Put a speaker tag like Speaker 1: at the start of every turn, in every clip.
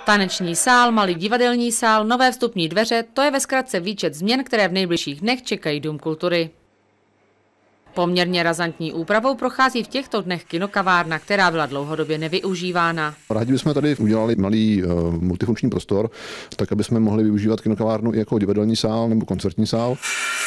Speaker 1: Taneční sál, malý divadelní sál, nové vstupní dveře, to je ve zkratce výčet změn, které v nejbližších dnech čekají Dům kultury. Poměrně razantní úpravou prochází v těchto dnech kinokavárna, která byla dlouhodobě nevyužívána.
Speaker 2: Rádi bychom tady udělali malý multifunkční prostor, tak aby jsme mohli využívat kinokavárnu i jako divadelní sál nebo koncertní sál.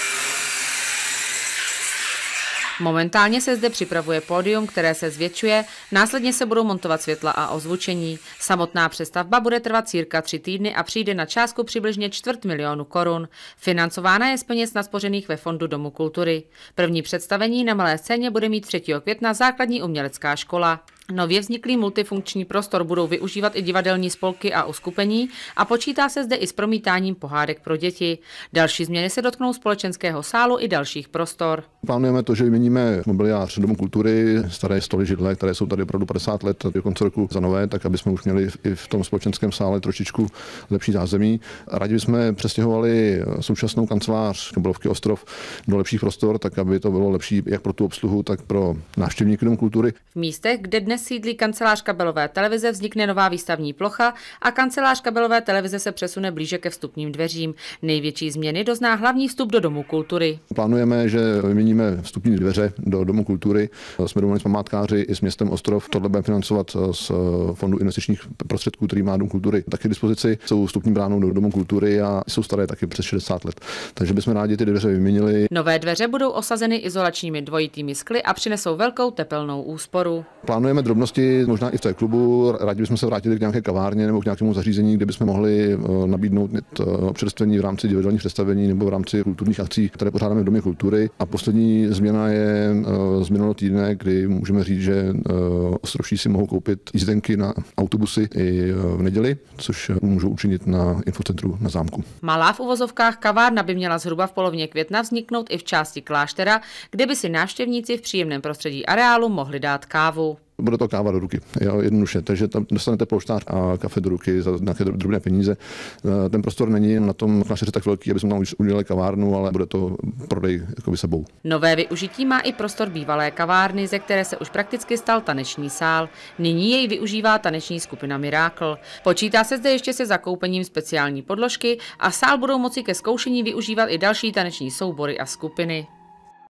Speaker 1: Momentálně se zde připravuje pódium, které se zvětšuje, následně se budou montovat světla a ozvučení. Samotná přestavba bude trvat cirka 3 týdny a přijde na částku přibližně 250 000 korun. Financována je z peněz naspořených ve Fondu Domu kultury. První představení na malé scéně bude mít 3. května základní umělecká škola. Nově vzniklý multifunkční prostor budou využívat i divadelní spolky a uskupení a počítá se zde i s promítáním pohádek pro děti. Další změny se dotknou společenského sálu i dalších prostor.
Speaker 2: Plánujeme to, že vyměníme mobiliář Domu kultury, staré stoly, židle, které jsou tady opravdu 50 let do konce roku za nové, tak aby jsme už měli i v tom společenském sále trošičku lepší zázemí. Rádi bychom přestěhovali současnou kancelář Kabelovky Ostrov do lepších prostor, tak aby to bylo lepší jak pro tu obsluhu, tak pro návštěvníky Domu kultury.
Speaker 1: V místech, kde dnes sídlí kancelář kabelové televize, vznikne nová výstavní plocha a kancelář kabelové televize se přesune blíže ke vstupním dveřím. Největší změny dozná hlavní vstup do Domu kultury.
Speaker 2: Plánujeme, že vyměníme vstupní dveře do Domu kultury. Jsme domluveni s památkáři i s městem Ostrov. Tohle budeme financovat z Fondu investičních prostředků, který má Dům kultury taky k dispozici. Jsou vstupní bránou do Domu kultury a jsou staré taky přes 60 let. Takže bychom rádi ty dveře vyměnili.
Speaker 1: Nové dveře budou osazeny izolačními dvojitými skly a přinesou velkou tepelnou úsporu.
Speaker 2: Plánujeme drobnosti, možná i v té klubu. Rádi bychom se vrátili k nějaké kavárně nebo k nějakému zařízení, kde bychom mohli nabídnout občerstvení v rámci divadelních představení nebo v rámci kulturních akcí, které pořádáme v Domě kultury. A poslední změna je z minulého týdne, kdy můžeme říct, že ostrovští si mohou koupit jízdenky na autobusy i v neděli, což můžou učinit na infocentru na zámku.
Speaker 1: Malá v uvozovkách kavárna by měla zhruba v polovině května vzniknout i v části kláštera, kde by si návštěvníci v příjemném prostředí areálu mohli dát kávu.
Speaker 2: Bude to káva do ruky, jednoduše, takže tam dostanete polštář a kafe do ruky za nějaké drobné peníze. Ten prostor není na tom klášteře tak velký, aby jsme tam udělali kavárnu, ale bude to prodej jakoby sebou.
Speaker 1: Nové využití má i prostor bývalé kavárny, ze které se už prakticky stal taneční sál. Nyní jej využívá taneční skupina Miracle. Počítá se zde ještě se zakoupením speciální podložky a sál budou moci ke zkoušení využívat i další taneční soubory a skupiny.